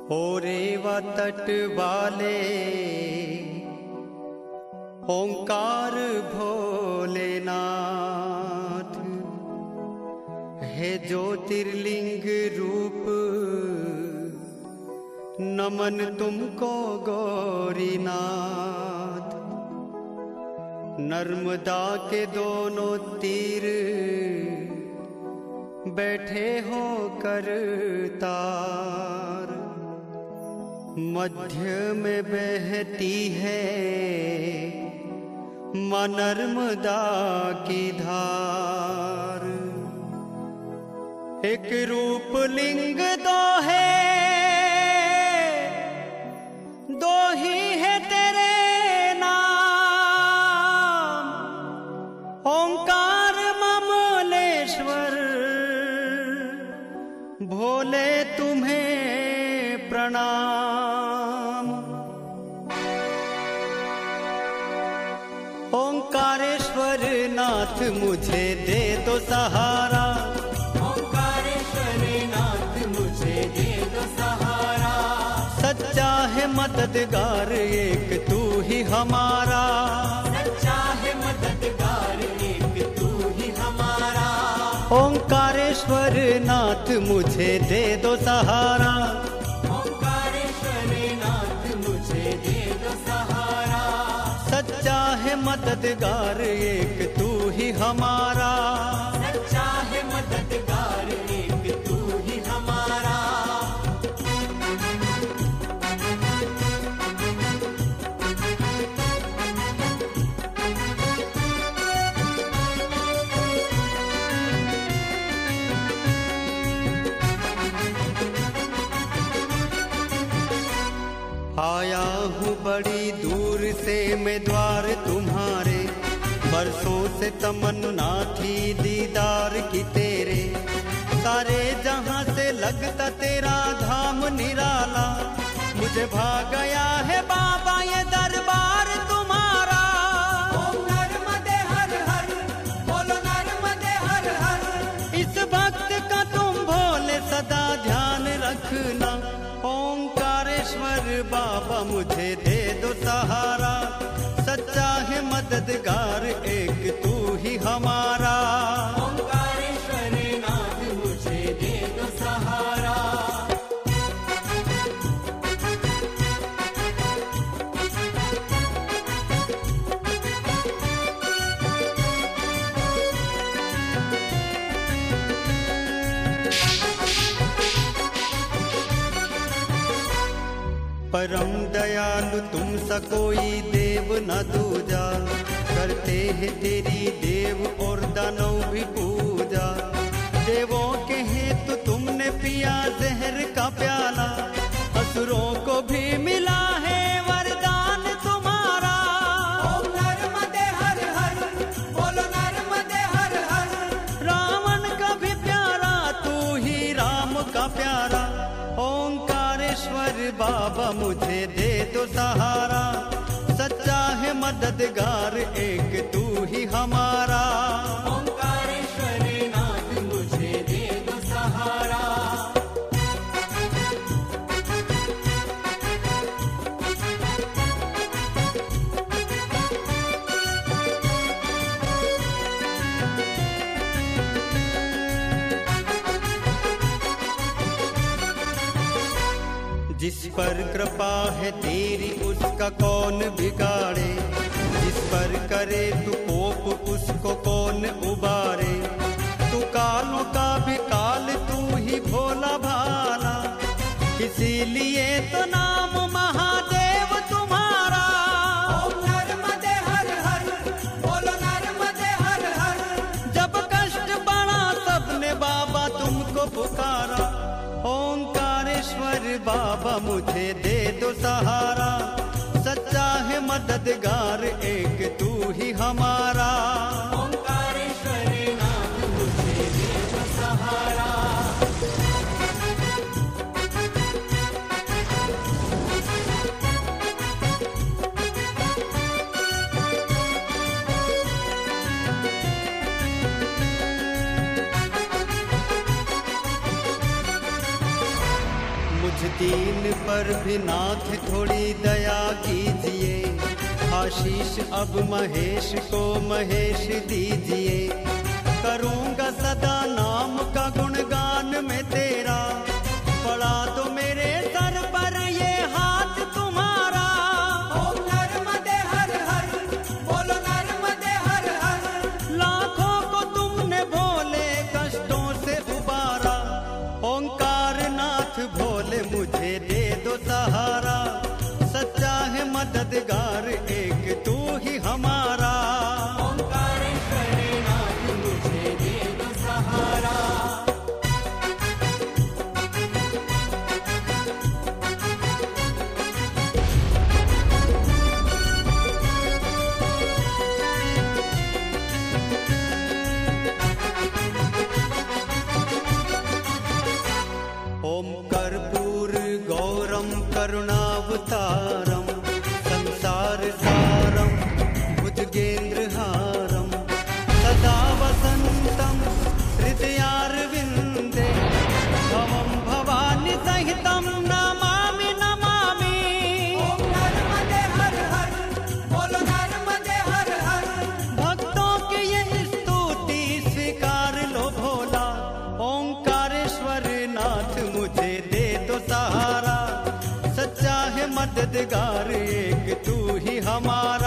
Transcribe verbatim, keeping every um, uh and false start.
ओरेवा तट वाले ओंकार भोलेनाथ है ज्योतिर्लिंग रूप नमन तुमको गौरीनाथ। नर्मदा के दोनों तीर बैठे हो कर तार, मध्य में बहती है मां नर्मदा की धार। एक रूप लिंग दो है, दो ही है तेरे नाम, ओंकार ममलेश्वर भोले तुम्हें प्रणाम। ओंकारेश्वर नाथ मुझे दे दो सहारा, ओंकारेश्वर नाथ मुझे दे दो सहारा। सच्चा है मददगार एक तू ही हमारा, सच्चा है मददगार एक तू ही हमारा। ओंकारेश्वर नाथ मुझे दे दो सहारा, ओंकारेश्वर नाथ मुझे दे दो सहारा। सच्चा है मददगार एक तू ही हमारा, सच्चा है मददगार एक तू ही हमारा। आया हूँ बड़ी दूर से मैं द्वार तुम्हारे, बरसों से तमन्ना थी दीदार की तेरे। सारे जहां से लगता तेरा धाम निराला, मुझे भाग गया है बाबा ये दरबार तुम्हारा। ओम नर्मदे हर हर, बोलो नर्मदे हर हर। इस भक्त का तुम भोले सदा ध्यान रखना, ओंकारेश्वर बाबा मुझे दे दो सहारा। सच्चा है मददगार एक तू ही हमारा, ओंकारेश्वर नाथ मुझे दे दो सहारा। परम दयालु तुम सा कोई देव न दूजा, करते हैं तेरी देव और दानव भी पूजा। देवों के हेतु तुमने पिया जहर का प्याला, असुरों को भी मिला है वरदान तुम्हारा। ओम नर्मदे हर हर, बोलो नर्मदे हर हर। रावण का भी प्यारा तू ही राम का प्यारा, ओंकारेश्वर बाबा मुझे दे दो सहारा। सच्चा है मददगार एक तू ही हमारा, ओंकारेश्वर नाथ मुझे दे दो सहारा। जिस पर कृपा है तेरी उसका कौन बिगाड़े, जिस पर करे तू कोप उसको कौन उबारे। तू कालों का भी काल तू ही भोला भाला, इसीलिए तो नाम महादेव तुम्हारा। ओम नर्मदे हर हर, बोलो नर्मदे हर हर। जब कष्ट बढ़ा सबने बाबा तुमको पुकारा, ओंकारेश्वर बाबा मुझे दे दो सहारा। सच्चा है मददगार एक तू ही हमारा, ओंकारेश्वर नाथ मुझे दे दो सहारा। मुझ दीन पर भी नाथ थोड़ी दया कीजिए, आशीष अब महेश को महेश दीजिए। करूँगा सदा नाम का गुणगान में तेरा, पड़ा दो मेरे सर पर ये हाथ तुम्हारा। ओम नर्मदे हर हर, बोलो नर्मदे हर हर। लाखों को तुमने भोले कष्टों से उबारा, ओंकार नाथ भोले मुझे दे दो सहारा। सच्चा है मददगार एक तू ही हमारा। ओंकारेश्वर नाथ मुझे दे दो सहारा। ओम कर्पूर गौरम करुणावतारम, संसार सारम भुजगेन्द्रहारम, सदा वसंतम हृदयारविंदे, भवम भवानी सहितम नमामि नमामि। ओम नर्मदे हर हर, बोलो नर्मदे हर हर। भक्तों की ये स्तुति स्वीकार लो भोला, ओंकारेश्वर नाथ मुझे दे दो सहारा। सच्चा है मददगार एक तू ही हमारा।